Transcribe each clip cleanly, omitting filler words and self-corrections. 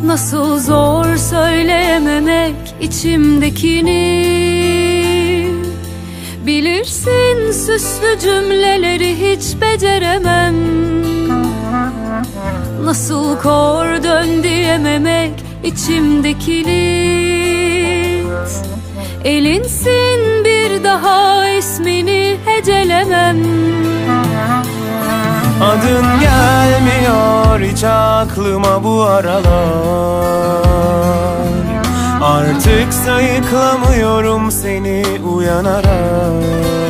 Nasıl zor söyleyememek içimdekini. Bilirsin süslü cümleleri hiç beceremem. Nasıl kor dön diyememek içimde kilit. Elinsin bir daha ismini hecelemem. Adın gelmiyor hiç aklıma bu aralar. Artık sayıklamıyorum seni uyanarak.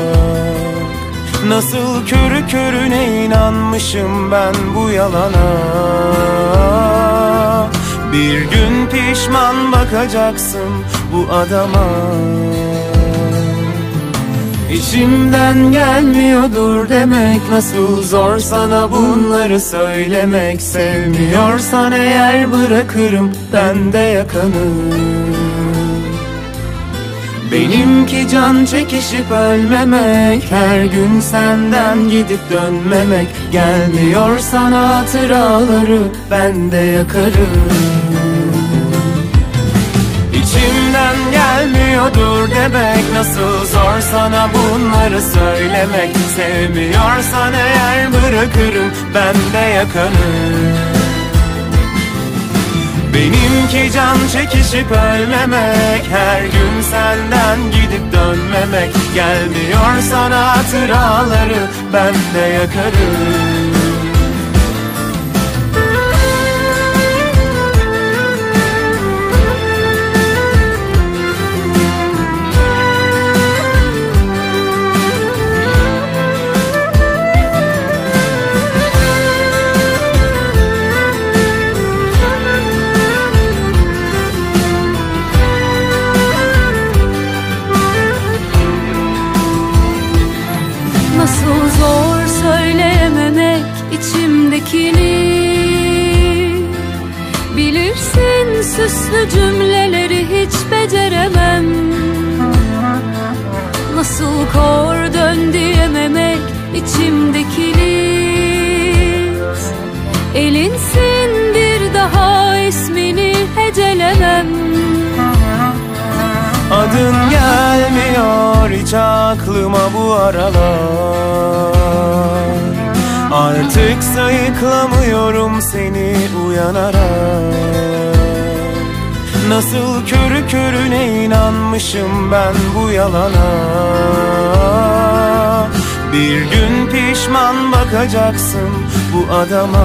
Nasıl körü körüne inanmışım ben bu yalana. Bir gün pişman bakacaksın bu adama. İçimden gelmiyordur demek, nasıl zor sana bunları söylemek. Sevmiyorsan eğer bırakırım ben de yakanı. Benimki can çekişip ölmemek, her gün senden gidip dönmemek. Gelmiyor sana hatıraları ben de yakarım. İçimden gelmiyordur demek, nasıl zor sana bunları söylemek. Sevmiyorsan eğer bırakırım ben de yakarım. Benimki can çekişip ölmemek, her gün senden gidip dönmemek. Gelmiyor sana hatıraları ben de yakarım. Nasıl zor söyleyememek içimdekini. Bilirsin süslü cümleleri hiç beceremem. Nasıl kor dön diyememek içimde kilit. Elinsin bir daha ismini hecelemem. Adın gelmiyor hiç aklıma bu aralar. Artık sayıklamıyorum seni uyanarak. Nasıl körü körüne inanmışım ben bu yalana. Bir gün pişman bakacaksın bu adama.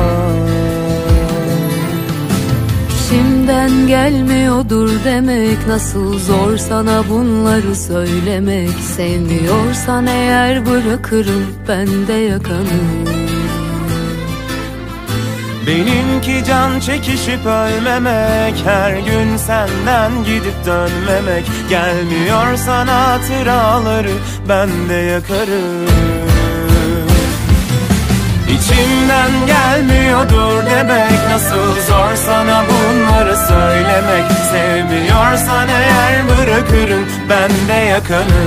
İçimden gelmiyordur demek, nasıl zor sana bunları söylemek. Sevmiyorsan eğer bırakırım ben de yakanı. Benimki can çekişip ölmemek, her gün senden gidip dönmemek. Gelmiyor sana hatıraları ben de yakarım. İçimden gelmiyordur demek, nasıl zor sana bunları söylemek. Sevmiyorsan eğer bırakırım ben de yakanı.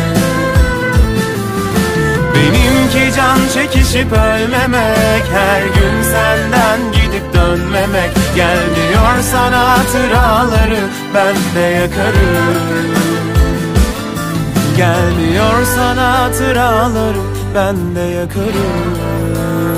Benimki can çekişip ölmemek, her gün senden gidip dönmemek. Gelmiyor sana hatıraları ben de yakarım. Gelmiyor sana hatıraları ben de yakarım.